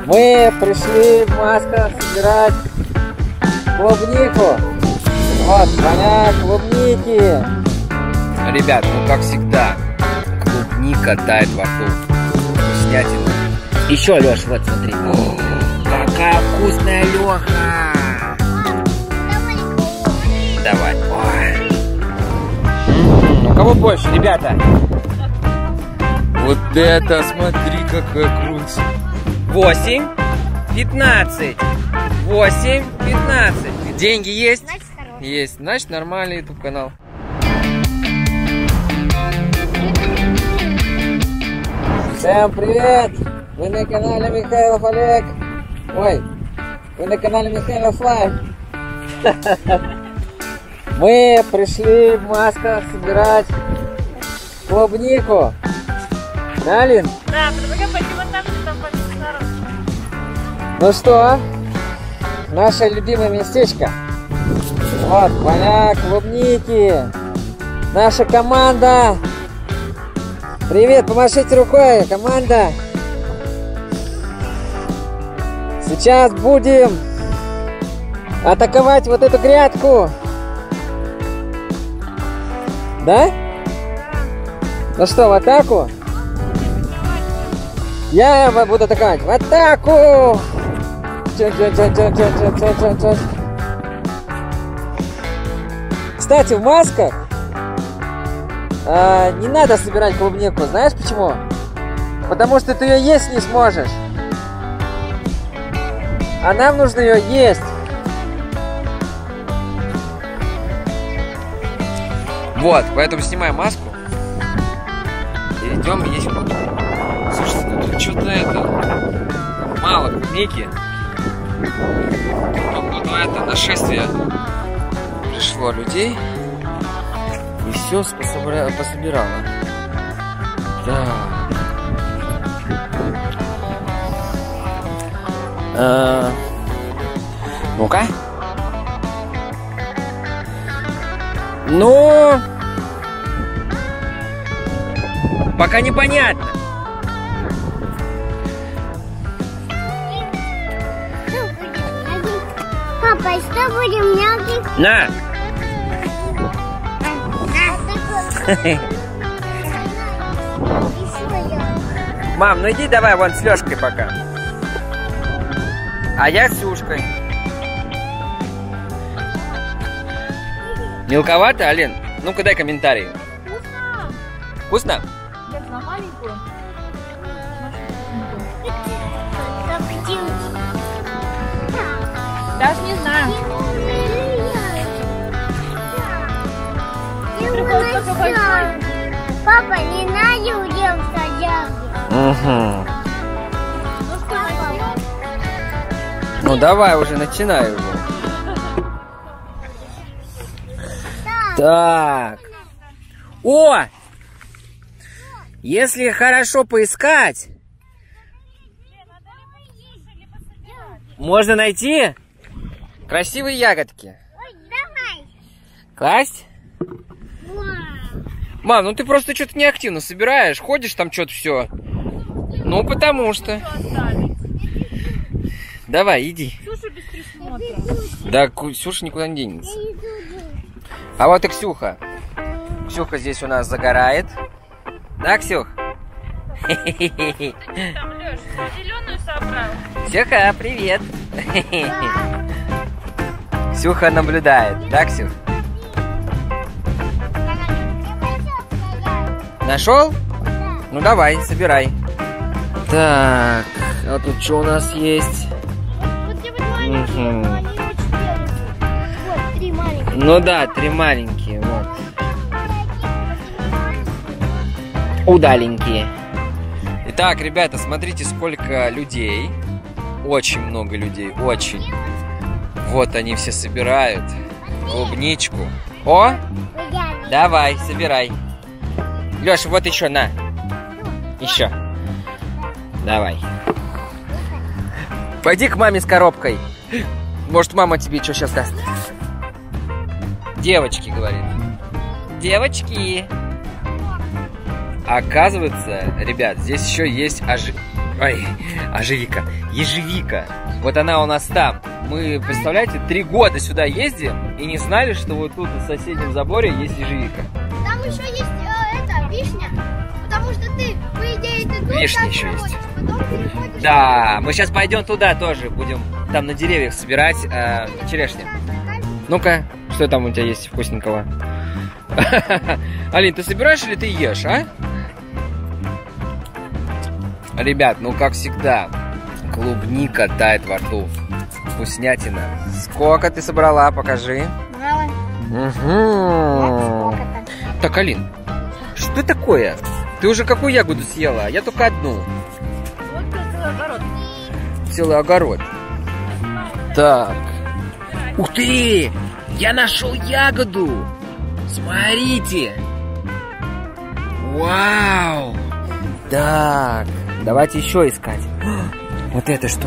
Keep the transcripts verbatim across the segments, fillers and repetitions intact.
Мы пришли в масках собирать клубнику. Вот, поля клубники. Ребят, ну как всегда, клубника тает во рту. Вкуснятина. Еще, Леш, вот смотри. О, какая вкусная, Леха! Давай. Ой. У кого больше, ребята? Вот это, смотри, какая круть. Восемь, пятнадцать. Восемь, пятнадцать. Деньги есть? Значит, хороший. Есть. Значит, нормальный ютуб канал. Всем привет! Вы на канале Михайлов Олег. Ой, вы на канале Михайлов Лайв. Мы пришли в масках собирать клубнику. Да, Лин? Да, предлагаю пойти вот так, там по сторон. Ну что, наше любимое местечко. Вот, поля клубники. Наша команда. Привет, помашите рукой, команда. Сейчас будем атаковать вот эту грядку. Да? Ну что, в атаку? Я буду атаковать. В атаку! Кстати, в масках а, не надо собирать клубнику. Знаешь почему? Потому что ты ее есть не сможешь. А нам нужно ее есть. Вот, поэтому снимаем маску и идем есть клубнику. Слушайте, тут что-то это мало клубники. Походу, это нашествие пришло людей и все пособирало. Да. А, ну-ка. Ну, пока непонятно. Папа, что будем мягких? На! Мам, ну иди давай вон с Лёшкой пока. А я с Ксюшкой. Мелковато, Алин? Ну-ка дай комментарий. Вкусно. Вкусно? Сейчас на маленькую. Даже не знаю. Папа, не надо удел Угу. Ну давай уже, начинай уже. Так. О! Если хорошо поискать, можно найти красивые ягодки. Давай. Класть? Мам, ну ты просто что-то неактивно собираешь, ходишь там что-то все. Ну потому что. Давай, иди. Ксюша без присмотра. Да, Ксюша никуда не денется. А вот и Ксюха. Ксюха здесь у нас загорает. Да, Ксюх? Там, Лёш, зеленую собрал. Ксюха, привет. Ксюха наблюдает. Да, Ксюх? Нашел? Ну давай, собирай. Так, а тут что у нас есть? Вот где вот маленькие, Угу. но они очень белые. Вот, три маленькие. Ну да, три маленькие, вот. Удаленькие. Итак, ребята, смотрите, сколько людей. Очень много людей, очень. Вот они все собирают клубничку. О, давай, собирай. Леша, вот еще, на. Еще. Давай. Пойди к маме с коробкой. Может, мама тебе что сейчас даст? Девочки, говорит. Девочки. Оказывается, ребят, здесь еще есть ожи... Ой, ожевика. Ежевика. Вот она у нас там. Мы, представляете, три года сюда ездим и не знали, что вот тут в соседнем заборе есть ежевика. Там еще есть э, это, вишня. Потому что ты, по идее, ты тут Вишня так еще есть. проводишь, потом переходишь. Да, мы сейчас пойдем туда тоже. Будем там на деревьях собирать э, черешни. Ну-ка, что там у тебя есть вкусненького? Алин, ты собираешь или ты ешь, а? Ребят, ну как всегда, клубника тает во рту. Вкуснятина. Сколько ты собрала? Покажи. Мало. Угу. Так, Алин, что такое? Ты уже какую ягоду съела? Я только одну. Вот целый огород. Целый огород. Так. Ух ты! Я нашел ягоду! Смотрите! Вау! Так, давайте еще искать. Вот это что?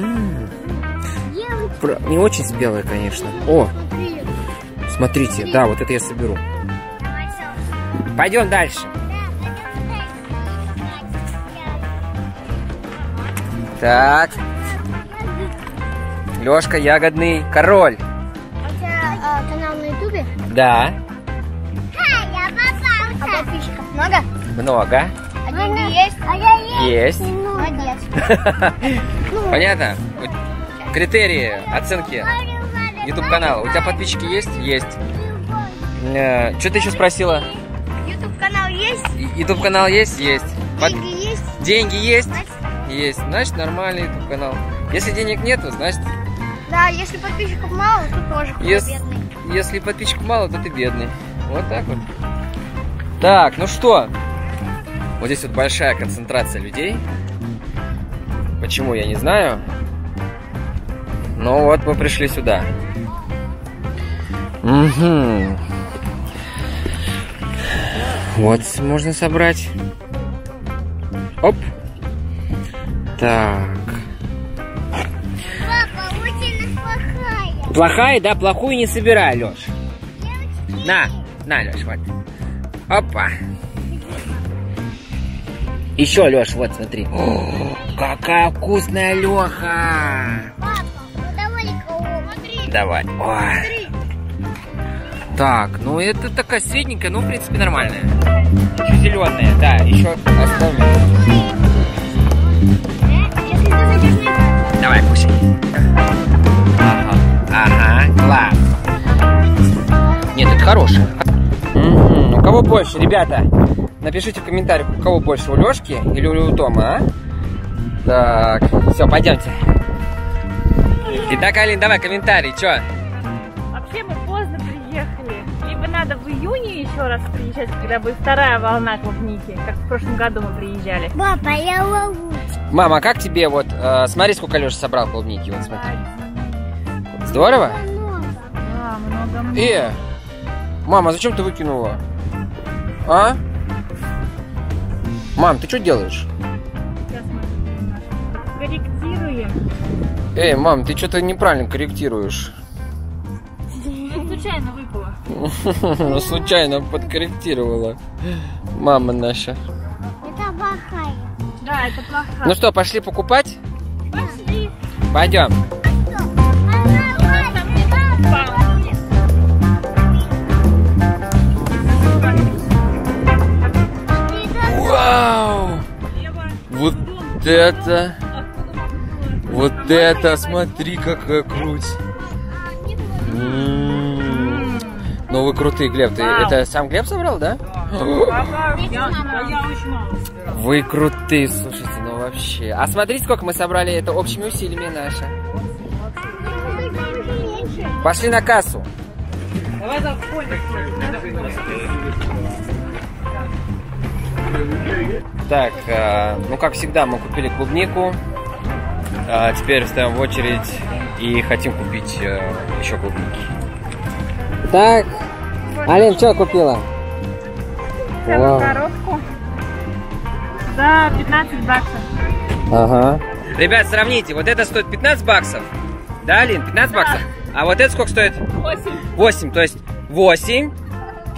Про- Не очень спелое, конечно. О, смотрите, да, вот это я соберу. Пойдем дальше. Так. Лёшка, ягодный король. А у тебя а, канал на ютубе? Да, А подписчиков много? много. А деньги есть? А я Есть. Молодец. Понятно? Вот критерии оценки YouTube канала. У тебя подписчики есть? Есть. Э, Что ты еще спросила? Ютуб канал есть? YouTube канал есть? Есть. Под- Деньги есть? Деньги есть? Значит, Есть. Значит, нормальный YouTube канал. Если денег нету, значит, да, если подписчиков мало, то тоже кто Ес- бедный. если подписчиков мало, то ты бедный. Вот так вот. Так, ну что? Вот здесь вот большая концентрация людей. Почему, я не знаю. Но вот мы пришли сюда. Угу. Вот можно собрать. Оп. Так. Папа, очень плохая. Плохая, да? Плохую не собирай, Лёш. На, на, Лёш, вот. Опа. Еще, Лёш, вот, смотри. О, какая вкусная Лёха. Папа, ну давай-ка, смотри. Давай. Ой. Смотри. Так, ну это такая средненькая, ну, в принципе, нормальная. Чуть зеленая, да, еще оставлю. Если ты зайдешь на экран. Давай, кушай. Ага, ага, класс. Нет, это хорошая. Мгм. У кого больше, ребята? Напишите в комментариях, у кого больше, у Лёшки или у Тома, а? Так, все, пойдемте. Итак, Алин, давай комментарий, чё? Вообще мы поздно приехали. Либо надо в июне еще раз приезжать, когда будет вторая волна клубники, как в прошлом году мы приезжали. Папа, я лову. Мама, а как тебе вот, э, смотри, сколько Лёша собрал клубники, вот смотри. Здорово? Да, много-много. Э, мама, зачем ты выкинула? А? Мам, ты что делаешь? Сейчас мы корректируем. Эй, мам, ты что-то неправильно корректируешь. Ну, случайно выпало. Случайно подкорректировала. Мама наша. Это плохая. Да, это плохо. Ну что, пошли покупать? Пошли. Пойдем. Вау! Вот это... Вот это, смотри, какая круть. М-м-м. Ну вы крутые, Глеб. Ты это сам Глеб собрал, да? Я, я очень мало собирала. Вы крутые, слушайте, ну вообще. А смотрите, сколько мы собрали, это общими усилиями наши. Пошли на кассу. Давай заходим. Так, э, ну как всегда, мы купили клубнику. А теперь встаем в очередь и хотим купить э, еще клубники. Так, Алин, что купила? Целую коробку за пятнадцать баксов. Ага. Ребят, сравните, вот это стоит пятнадцать баксов. Да, Алин, пятнадцать Да. баксов? А вот это сколько стоит? восемь. восемь, то есть восемь,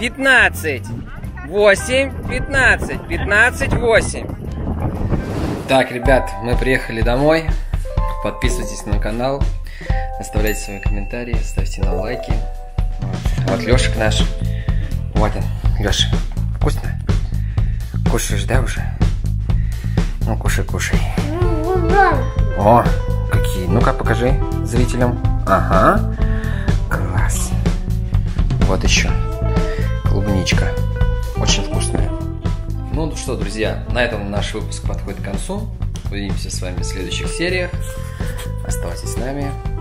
пятнадцать. восемь, пятнадцать, пятнадцать, восемь. Так, ребят, мы приехали домой. Подписывайтесь на канал, оставляйте свои комментарии, ставьте нам лайки. Вот, вот Лешик наш. Вот он. Леша, вкусно? Кушаешь, да, уже? Ну, кушай, кушай. О, какие. Ну-ка, покажи зрителям. Ага. Класс. Вот еще. Клубничка. Очень вкусная. Ну что, друзья, на этом наш выпуск подходит к концу. Увидимся с вами в следующих сериях. Оставайтесь с нами.